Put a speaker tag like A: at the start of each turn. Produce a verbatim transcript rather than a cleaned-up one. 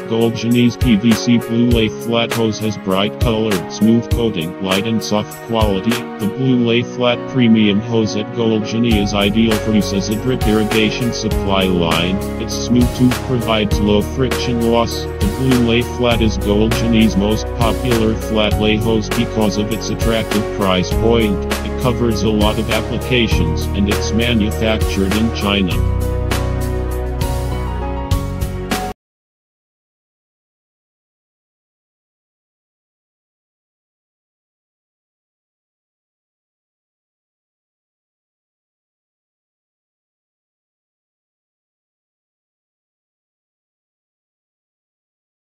A: Goldsione's P V C Blue Lay Flat Hose has bright color, smooth coating, light and soft quality. The Blue Lay Flat Premium Hose at Goldsione is ideal for use as a drip irrigation supply line. Its smooth tube provides low friction loss. The Blue Lay Flat is Goldsione's most popular flat lay hose because of its attractive price point. It covers a lot of applications, and it's manufactured in China.